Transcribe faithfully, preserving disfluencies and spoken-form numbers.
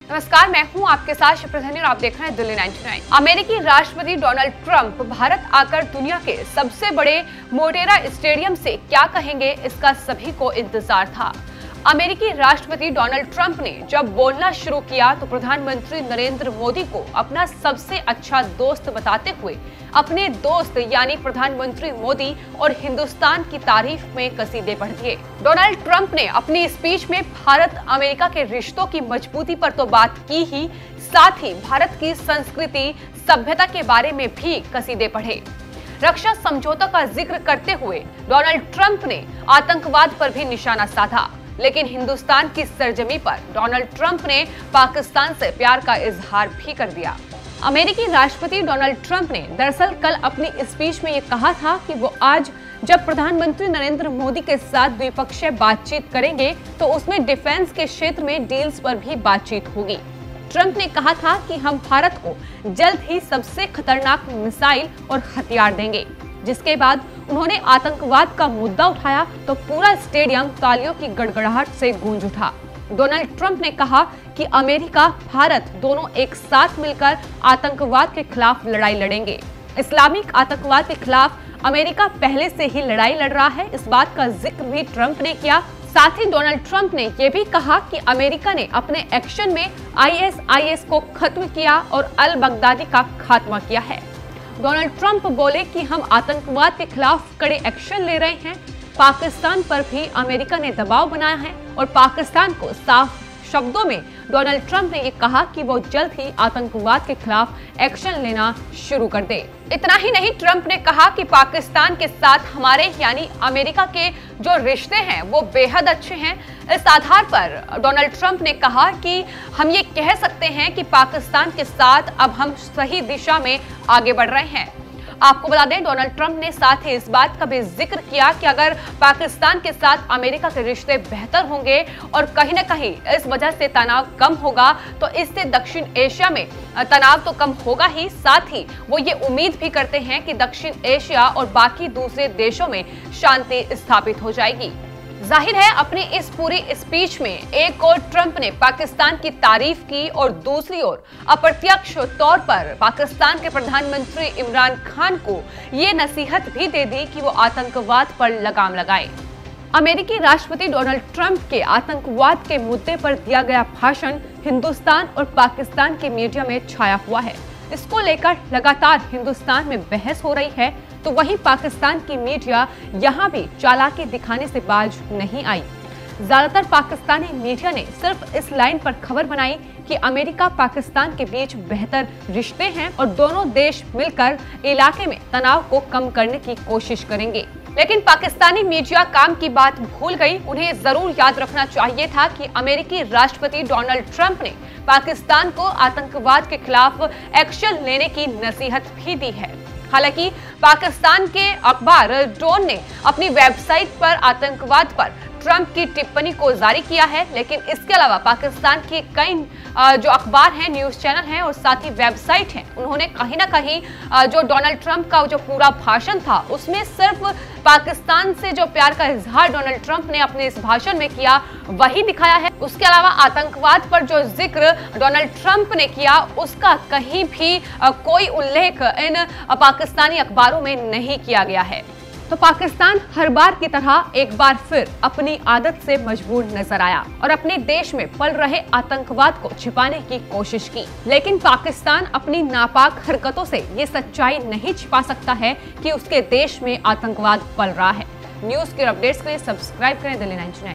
नमस्कार, मैं हूं आपके साथ शिप्रधनी और आप देख रहे हैं दिल्ली निन्यानवे। अमेरिकी राष्ट्रपति डोनाल्ड ट्रंप भारत आकर दुनिया के सबसे बड़े मोटेरा स्टेडियम से क्या कहेंगे, इसका सभी को इंतजार था। अमेरिकी राष्ट्रपति डोनाल्ड ट्रंप ने जब बोलना शुरू किया तो प्रधानमंत्री नरेंद्र मोदी को अपना सबसे अच्छा दोस्त बताते हुए अपने दोस्त यानी प्रधानमंत्री मोदी और हिंदुस्तान की तारीफ में कसीदे पढ़ दिए। डोनाल्ड ट्रंप ने अपनी स्पीच में भारत अमेरिका के रिश्तों की मजबूती पर तो बात की ही, साथ ही भारत की संस्कृति सभ्यता के बारे में भी कसीदे पढ़े। रक्षा समझौता का जिक्र करते हुए डोनाल्ड ट्रंप ने आतंकवाद पर भी निशाना साधा, लेकिन हिंदुस्तान की सरजमी पर डोनाल्ड ट्रंप ने पाकिस्तान से प्यार का इजहार भी कर दिया। अमेरिकी राष्ट्रपति डोनाल्ड ट्रंप ने दरअसल कल अपनी स्पीच में ये कहा था कि वो आज जब प्रधानमंत्री नरेंद्र मोदी के साथ द्विपक्षीय बातचीत करेंगे तो उसमें डिफेंस के क्षेत्र में डील्स पर भी बातचीत होगी। ट्रंप ने कहा था कि हम भारत को जल्द ही सबसे खतरनाक मिसाइल और हथियार देंगे, जिसके बाद उन्होंने आतंकवाद का मुद्दा उठाया तो पूरा स्टेडियम तालियों की गड़गड़ाहट से गूंज उठा। डोनाल्ड ट्रंप ने कहा कि अमेरिका, भारत दोनों एक साथ मिलकर आतंकवाद के खिलाफ लड़ाई लड़ेंगे। इस्लामिक आतंकवाद के खिलाफ अमेरिका पहले से ही लड़ाई लड़ रहा है, इस बात का जिक्र भी ट्रंप ने किया। साथ ही डोनाल्ड ट्रंप ने यह भी कहा कि अमेरिका ने अपने एक्शन में आई एस आई एस को खत्म किया और अल बगदादी का खात्मा किया है। डोनाल्ड ट्रंप बोले कि हम आतंकवाद के खिलाफ कड़े एक्शन ले रहे हैं। पाकिस्तान पर भी अमेरिका ने दबाव बनाया है और पाकिस्तान को साफ शब्दों में डोनाल्ड ट्रंप ने ये कहा कि वो जल्द ही आतंकवाद के खिलाफ एक्शन लेना शुरू कर दे। इतना ही नहीं, ट्रंप ने कहा कि पाकिस्तान के साथ हमारे यानी अमेरिका के जो रिश्ते हैं वो बेहद अच्छे हैं। इस आधार पर डोनाल्ड ट्रंप ने कहा कि हम ये कह सकते हैं कि पाकिस्तान के साथ अब हम सही दिशा में आगे बढ़ रहे हैं। आपको बता दें, डोनाल्ड ट्रंप ने साथ ही इस बात का भी जिक्र किया कि अगर पाकिस्तान के साथ अमेरिका के रिश्ते बेहतर होंगे और कहीं ना कहीं इस वजह से तनाव कम होगा तो इससे दक्षिण एशिया में तनाव तो कम होगा ही, साथ ही वो ये उम्मीद भी करते हैं कि दक्षिण एशिया और बाकी दूसरे देशों में शांति स्थापित हो जाएगी। जाहिर है, अपनी इस पूरी स्पीच में एक ओर ट्रंप ने पाकिस्तान की तारीफ की और दूसरी ओर अप्रत्यक्ष तौर पर पाकिस्तान के प्रधानमंत्री इमरान खान को ये नसीहत भी दे दी कि वो आतंकवाद पर लगाम लगाए। अमेरिकी राष्ट्रपति डोनाल्ड ट्रंप के आतंकवाद के मुद्दे पर दिया गया भाषण हिंदुस्तान और पाकिस्तान के मीडिया में छाया हुआ है। इसको लेकर लगातार हिंदुस्तान में बहस हो रही है, तो वहीं पाकिस्तान की मीडिया यहां भी चालाकी दिखाने से बाज नहीं आई। ज्यादातर पाकिस्तानी मीडिया ने सिर्फ इस लाइन पर खबर बनाई कि अमेरिका पाकिस्तान के बीच बेहतर रिश्ते हैं और दोनों देश मिलकर इलाके में तनाव को कम करने की कोशिश करेंगे। लेकिन पाकिस्तानी मीडिया काम की बात भूल गई। उन्हें जरूर याद रखना चाहिए था कि अमेरिकी राष्ट्रपति डोनाल्ड ट्रंप ने पाकिस्तान को आतंकवाद के खिलाफ एक्शन लेने की नसीहत भी दी है। हालांकि पाकिस्तान के अखबार डॉन ने अपनी वेबसाइट पर आतंकवाद पर ट्रंप की टिप्पणी को जारी किया है, लेकिन इसके अलावा पाकिस्तान के कई जो अखबार हैं, न्यूज चैनल हैं और साथ ही वेबसाइट हैं, उन्होंने कहीं ना कहीं जो डोनाल्ड ट्रंप का जो पूरा भाषण था उसमें सिर्फ पाकिस्तान से जो प्यार का इजहार डोनाल्ड ट्रंप ने अपने इस भाषण में किया वही दिखाया है। उसके अलावा आतंकवाद पर जो जिक्र डोनाल्ड ट्रंप ने किया उसका कहीं भी कोई उल्लेख इन पाकिस्तानी अखबारों में नहीं किया गया है। तो पाकिस्तान हर बार की तरह एक बार फिर अपनी आदत से मजबूर नजर आया और अपने देश में पल रहे आतंकवाद को छिपाने की कोशिश की, लेकिन पाकिस्तान अपनी नापाक हरकतों से ये सच्चाई नहीं छिपा सकता है कि उसके देश में आतंकवाद पल रहा है। न्यूज के अपडेट्स के लिए सब्सक्राइब करें दिल्ली निन्यानवे।